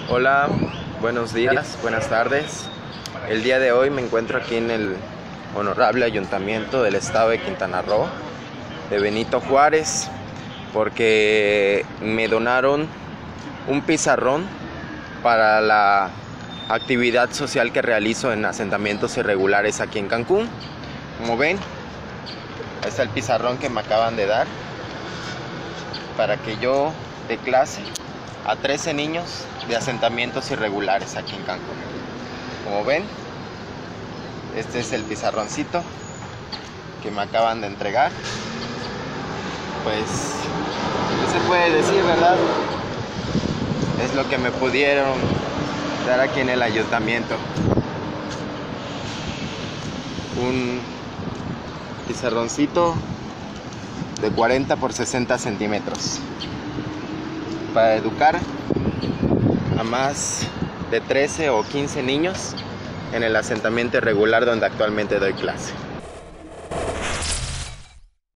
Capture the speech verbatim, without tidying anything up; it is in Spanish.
Hola, buenos días, buenas tardes. El día de hoy me encuentro aquí en el honorable ayuntamiento del estado de Quintana Roo, de Benito Juárez, porque me donaron un pizarrón para la actividad social que realizo en asentamientos irregulares aquí en Cancún. Como ven, ahí está el pizarrón que me acaban de dar para que yo dé clase a trece niños de asentamientos irregulares aquí en Cancún. Como ven, este es el pizarroncito que me acaban de entregar. Pues, ¿qué se puede decir, verdad? Es lo que me pudieron dar aquí en el ayuntamiento. Un pizarroncito de cuarenta por sesenta centímetros para educar a más de trece o quince niños en el asentamiento irregular donde actualmente doy clase.